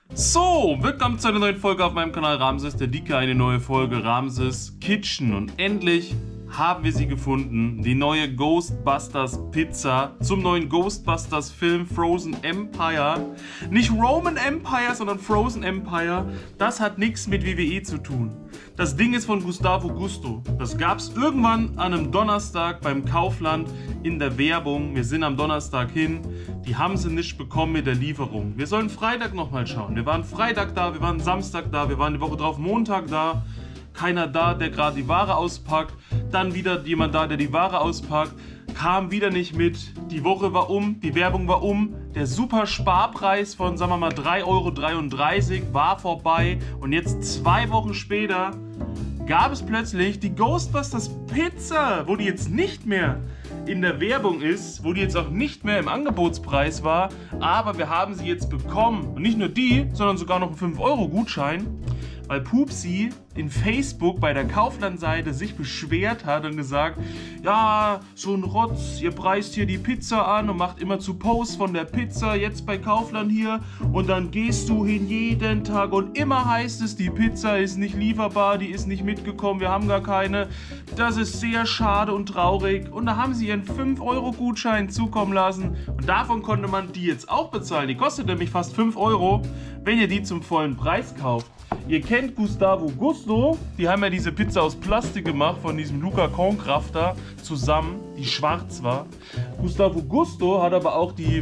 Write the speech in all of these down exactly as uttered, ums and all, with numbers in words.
So, willkommen zu einer neuen Folge auf meinem Kanal Ramses der Dicke, eine neue Folge Ramses Kitchen. Und endlich haben wir sie gefunden, die neue Ghostbusters Pizza zum neuen Ghostbusters Film Frozen Empire. Nicht Roman Empire, sondern Frozen Empire. Das hat nichts mit W W E zu tun. Das Ding ist von Gustavo Gusto. Das gab es irgendwann an einem Donnerstag beim Kaufland in der Werbung. Wir sind am Donnerstag hin. Die haben sie nicht bekommen mit der Lieferung. Wir sollen Freitag nochmal schauen. Wir waren Freitag da, wir waren Samstag da, wir waren die Woche drauf Montag da. Keiner da, der gerade die Ware auspackt. Dann wieder jemand da, der die Ware auspackt. Kam wieder nicht mit. Die Woche war um, die Werbung war um. Der super Sparpreis von, sagen wir mal, drei Euro dreiunddreißig war vorbei. Und jetzt zwei Wochen später gab es plötzlich die Ghostbusters Pizza, wo die jetzt nicht mehr in der Werbung ist, wo die jetzt auch nicht mehr im Angebotspreis war. Aber wir haben sie jetzt bekommen. Und nicht nur die, sondern sogar noch einen fünf Euro Gutschein. Weil Pupsi in Facebook bei der Kaufland-Seite sich beschwert hat und gesagt, ja, so ein Rotz, ihr preist hier die Pizza an und macht immer zu Posts von der Pizza, jetzt bei Kaufland hier, und dann gehst du hin jeden Tag und immer heißt es, die Pizza ist nicht lieferbar, die ist nicht mitgekommen, wir haben gar keine. Das ist sehr schade und traurig. Und da haben sie ihren fünf Euro Gutschein zukommen lassen und davon konnte man die jetzt auch bezahlen. Die kostet nämlich fast fünf Euro, wenn ihr die zum vollen Preis kauft. Ihr kennt Gustavo Gusto, die haben ja diese Pizza aus Plastik gemacht von diesem Luca Kornkrafter zusammen, die schwarz war. Gustavo Gusto hat aber auch die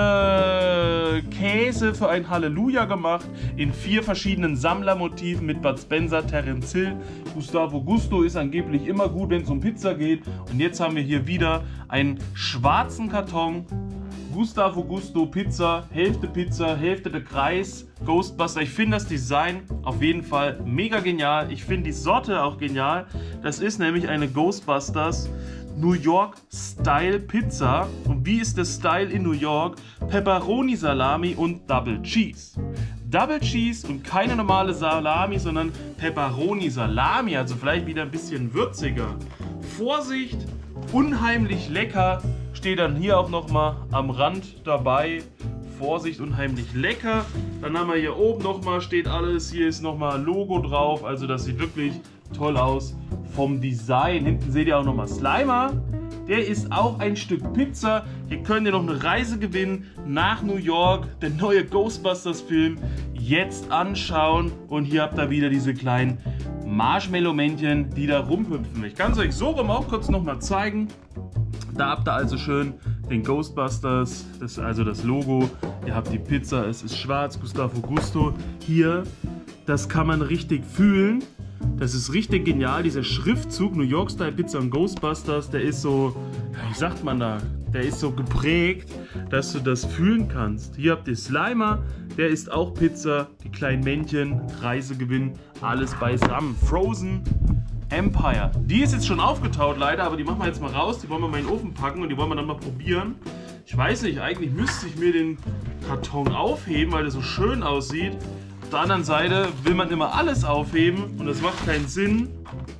vier Käse für ein Halleluja gemacht, in vier verschiedenen Sammlermotiven mit Bud Spencer, Terence Hill. Gustavo Gusto ist angeblich immer gut, wenn es um Pizza geht. Und jetzt haben wir hier wieder einen schwarzen Karton. Gustavo Gusto Pizza, Hälfte Pizza, Hälfte der Kreis, Ghostbuster. Ich finde das Design auf jeden Fall mega genial. Ich finde die Sorte auch genial. Das ist nämlich eine Ghostbusters New York Style Pizza. Und wie ist der Style in New York? Pepperoni Salami und Double Cheese. Double Cheese und keine normale Salami, sondern Pepperoni Salami. Also vielleicht wieder ein bisschen würziger. Vorsicht, unheimlich lecker. Steht dann hier auch nochmal am Rand dabei. Vorsicht, unheimlich lecker. Dann haben wir hier oben nochmal, steht alles. Hier ist nochmal Logo drauf. Also das sieht wirklich toll aus vom Design. Hinten seht ihr auch nochmal Slimer. Der ist auch ein Stück Pizza. Hier könnt ihr noch eine Reise gewinnen nach New York. Der neue Ghostbusters Film jetzt anschauen. Und hier habt ihr wieder diese kleinen Marshmallow-Männchen, die da rumhüpfen. Ich kann es euch so rum auch kurz nochmal zeigen. Da habt ihr also schön den Ghostbusters, das ist also das Logo. Ihr habt die Pizza, es ist schwarz, Gustavo Gusto. Hier, das kann man richtig fühlen. Das ist richtig genial, dieser Schriftzug New York Style Pizza und Ghostbusters, der ist so, wie sagt man da, der ist so geprägt, dass du das fühlen kannst. Hier habt ihr Slimer, der ist auch Pizza, die kleinen Männchen, Reisegewinn, alles beisammen. Frozen Empire. Die ist jetzt schon aufgetaut leider, aber die machen wir jetzt mal raus. Die wollen wir mal in den Ofen packen und die wollen wir dann mal probieren. Ich weiß nicht, eigentlich müsste ich mir den Karton aufheben, weil der so schön aussieht. Auf der anderen Seite will man immer alles aufheben und das macht keinen Sinn.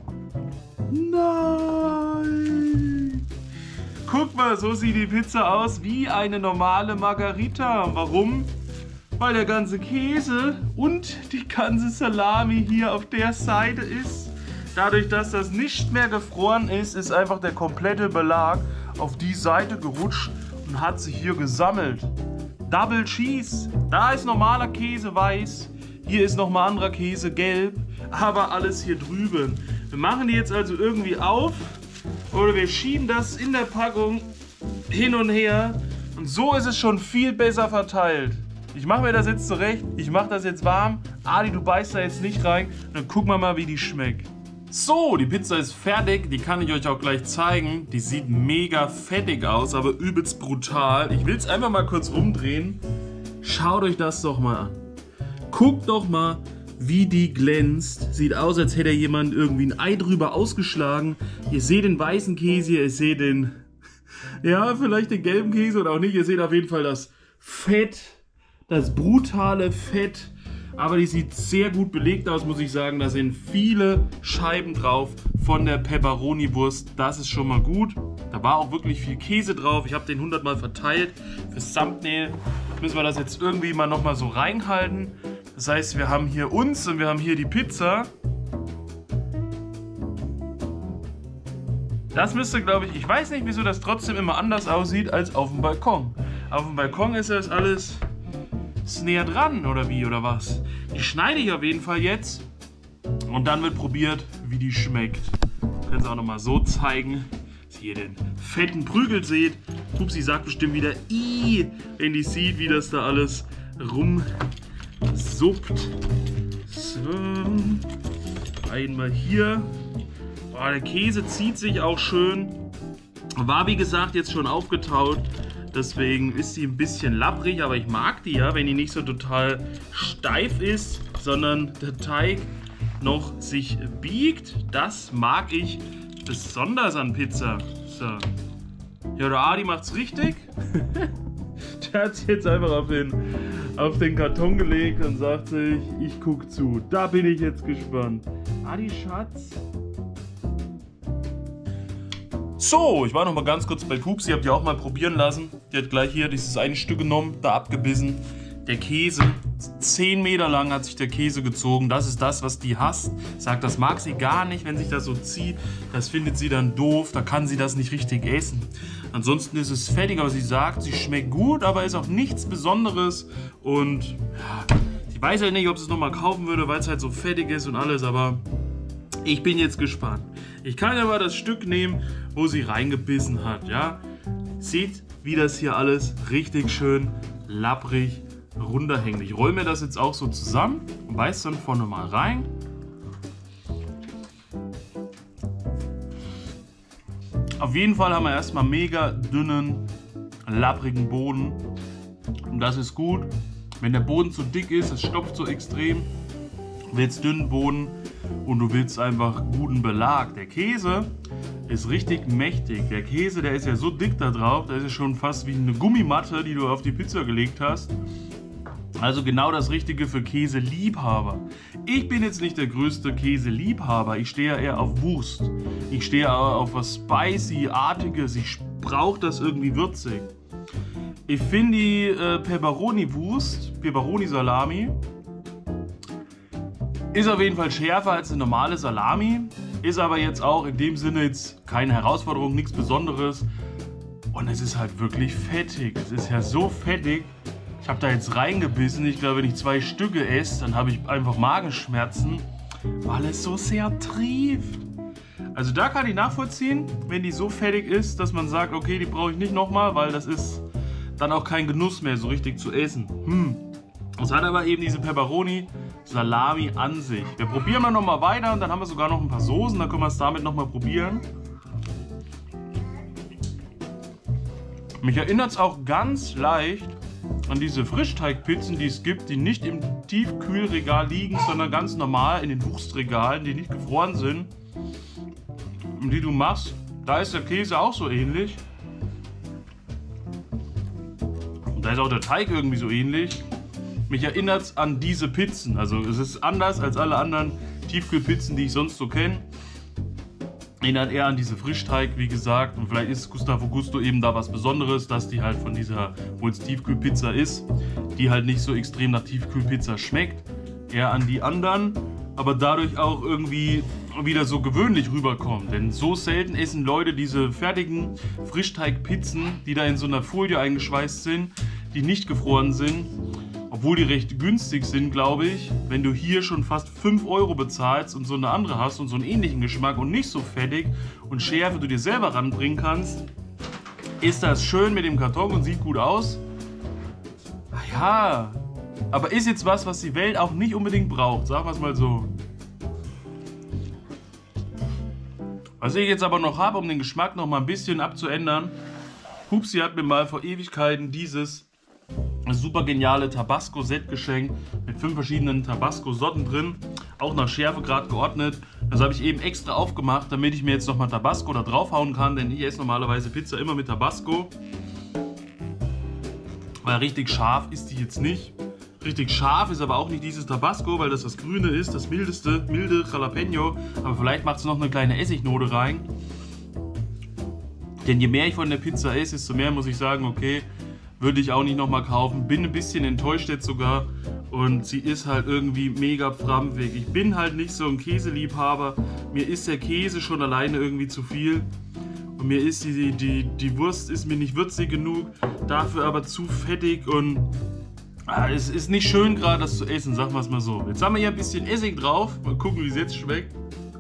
Nein! Guck mal, so sieht die Pizza aus wie eine normale Margarita. Warum? Weil der ganze Käse und die ganze Salami hier auf der Seite ist. Dadurch, dass das nicht mehr gefroren ist, ist einfach der komplette Belag auf die Seite gerutscht und hat sich hier gesammelt. Double Cheese. Da ist normaler Käse weiß. Hier ist nochmal anderer Käse gelb. Aber alles hier drüben. Wir machen die jetzt also irgendwie auf. Oder wir schieben das in der Packung hin und her. Und so ist es schon viel besser verteilt. Ich mache mir das jetzt zurecht. Ich mache das jetzt warm. Adi, du beißt da jetzt nicht rein. Dann gucken wir mal, wie die schmeckt. So, die Pizza ist fertig, die kann ich euch auch gleich zeigen. Die sieht mega fettig aus, aber übelst brutal. Ich will es einfach mal kurz umdrehen. Schaut euch das doch mal an. Guckt doch mal, wie die glänzt. Sieht aus, als hätte jemand irgendwie ein Ei drüber ausgeschlagen. Ihr seht den weißen Käse, ihr seht den, ja, vielleicht den gelben Käse oder auch nicht. Ihr seht auf jeden Fall das Fett, das brutale Fett. Aber die sieht sehr gut belegt aus, muss ich sagen. Da sind viele Scheiben drauf von der Pepperoni-Wurst. Das ist schon mal gut. Da war auch wirklich viel Käse drauf. Ich habe den hundert Mal verteilt. Fürs Thumbnail müssen wir das jetzt irgendwie mal nochmal so reinhalten. Das heißt, wir haben hier uns und wir haben hier die Pizza. Das müsste, glaube ich, ich weiß nicht, wieso das trotzdem immer anders aussieht als auf dem Balkon. Auf dem Balkon ist das alles ist näher dran, oder wie, oder was? Die schneide ich auf jeden Fall jetzt und dann wird probiert, wie die schmeckt. Können Sie auch nochmal so zeigen, dass ihr den fetten Prügel seht. Pupsi sagt bestimmt wieder Ih, wenn die sieht, wie das da alles rumsuppt. So, einmal hier. Boah, der Käse zieht sich auch schön. War wie gesagt jetzt schon aufgetaut. Deswegen ist sie ein bisschen lapprig, aber ich mag die ja, wenn die nicht so total steif ist, sondern der Teig noch sich biegt. Das mag ich besonders an Pizza. So. Ja, der Adi macht's richtig. Der hat sich jetzt einfach auf den, auf den Karton gelegt und sagt sich, ich guck zu. Da bin ich jetzt gespannt. Adi, Schatz. So, ich war noch mal ganz kurz bei Pupsi, habt ihr auch mal probieren lassen. Die hat gleich hier dieses eine Stück genommen, da abgebissen. Der Käse, zehn Meter lang hat sich der Käse gezogen. Das ist das, was die hasst. Sagt, das mag sie gar nicht, wenn sich das so zieht. Das findet sie dann doof, da kann sie das nicht richtig essen. Ansonsten ist es fettig, aber sie sagt, sie schmeckt gut, aber ist auch nichts Besonderes. Und ja, sie weiß halt nicht, ob sie es nochmal kaufen würde, weil es halt so fettig ist und alles, aber ich bin jetzt gespannt. Ich kann aber das Stück nehmen, wo sie reingebissen hat, ja. Seht, wie das hier alles richtig schön lapprig runterhängt. Ich roll mir das jetzt auch so zusammen und beiß dann vorne mal rein. Auf jeden Fall haben wir erstmal mega dünnen, lapprigen Boden. Und das ist gut. Wenn der Boden zu dick ist, es stopft so extrem, willst dünnen Boden und du willst einfach guten Belag. Der Käse ist richtig mächtig. Der Käse, der ist ja so dick da drauf, der ist ja schon fast wie eine Gummimatte, die du auf die Pizza gelegt hast. Also genau das Richtige für Käseliebhaber. Ich bin jetzt nicht der größte Käseliebhaber, ich stehe ja eher auf Wurst. Ich stehe auf was Spicy-artiges, ich brauche das irgendwie würzig. Ich finde die äh, Pepperoni-Wurst, Pepperoni-Salami, ist auf jeden Fall schärfer als eine normale Salami, ist aber jetzt auch in dem Sinne jetzt keine Herausforderung, nichts Besonderes. Und es ist halt wirklich fettig, es ist ja so fettig. Ich habe da jetzt reingebissen, ich glaube, wenn ich zwei Stücke esse, dann habe ich einfach Magenschmerzen, weil es so sehr trieft. Also da kann ich nachvollziehen, wenn die so fettig ist, dass man sagt, okay, die brauche ich nicht nochmal, weil das ist dann auch kein Genuss mehr, so richtig zu essen. Hm. Es hat aber eben diese Pepperoni-Salami an sich. Wir probieren mal nochmal weiter und dann haben wir sogar noch ein paar Soßen, dann können wir es damit nochmal probieren. Mich erinnert es auch ganz leicht an diese Frischteigpizzen, die es gibt, die nicht im Tiefkühlregal liegen, sondern ganz normal in den Wurstregalen, die nicht gefroren sind. Und die du machst, da ist der Käse auch so ähnlich. Und da ist auch der Teig irgendwie so ähnlich. Mich erinnert es an diese Pizzen. Also es ist anders als alle anderen Tiefkühlpizzen, die ich sonst so kenne. Erinnert eher an diese Frischteig, wie gesagt. Und vielleicht ist Gustavo Gusto eben da was Besonderes, dass die halt von dieser, wo es Tiefkühlpizza ist, die halt nicht so extrem nach Tiefkühlpizza schmeckt. Eher an die anderen, aber dadurch auch irgendwie wieder so gewöhnlich rüberkommt. Denn so selten essen Leute diese fertigen Frischteigpizzen, die da in so einer Folie eingeschweißt sind, die nicht gefroren sind. Obwohl die recht günstig sind, glaube ich, wenn du hier schon fast fünf Euro bezahlst und so eine andere hast und so einen ähnlichen Geschmack und nicht so fettig und Schärfe du dir selber ranbringen kannst, ist das schön mit dem Karton und sieht gut aus. Ach ja, aber ist jetzt was, was die Welt auch nicht unbedingt braucht, sagen wir es mal so. Was ich jetzt aber noch habe, um den Geschmack noch mal ein bisschen abzuändern, Pupsi hat mir mal vor Ewigkeiten dieses super geniale Tabasco-Set geschenkt mit fünf verschiedenen Tabasco-Sorten drin, auch nach Schärfegrad geordnet. Das habe ich eben extra aufgemacht, damit ich mir jetzt nochmal Tabasco da draufhauen kann, denn ich esse normalerweise Pizza immer mit Tabasco. Weil richtig scharf ist die jetzt nicht. Richtig scharf ist aber auch nicht dieses Tabasco, weil das das Grüne ist, das mildeste, milde Jalapeno. Aber vielleicht macht es noch eine kleine Essignote rein. Denn je mehr ich von der Pizza esse, desto mehr muss ich sagen, okay, würde ich auch nicht nochmal kaufen. Bin ein bisschen enttäuscht jetzt sogar, und sie ist halt irgendwie mega pframpfig. Ich bin halt nicht so ein Käseliebhaber. Mir ist der Käse schon alleine irgendwie zu viel. Und mir ist die, die, die Wurst ist mir nicht würzig genug, dafür aber zu fettig und ah, es ist nicht schön gerade das zu essen, sagen wir es mal so. Jetzt haben wir hier ein bisschen Essig drauf. Mal gucken, wie es jetzt schmeckt.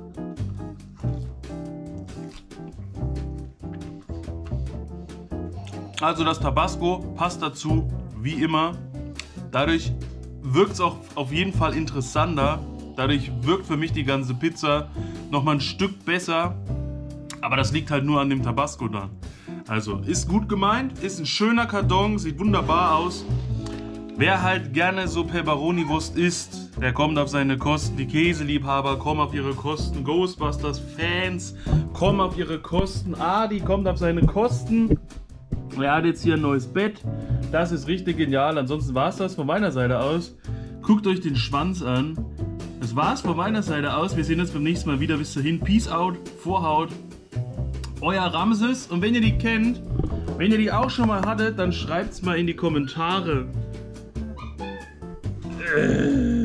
Also das Tabasco passt dazu, wie immer. Dadurch wirkt es auch auf jeden Fall interessanter. Dadurch wirkt für mich die ganze Pizza nochmal ein Stück besser. Aber das liegt halt nur an dem Tabasco dann. Also ist gut gemeint, ist ein schöner Karton, sieht wunderbar aus. Wer halt gerne so Pepperoni-Wurst isst, der kommt auf seine Kosten. Die Käseliebhaber kommen auf ihre Kosten. Ghostbusters-Fans kommen auf ihre Kosten. Adi kommt auf seine Kosten. Er hat jetzt hier ein neues Bett. Das ist richtig genial. Ansonsten war es das von meiner Seite aus. Guckt euch den Schwanz an. Das war es von meiner Seite aus. Wir sehen uns beim nächsten Mal wieder. Bis dahin. Peace out. Vorhaut. Euer Ramses. Und wenn ihr die kennt, wenn ihr die auch schon mal hattet, dann schreibt es mal in die Kommentare. Äh.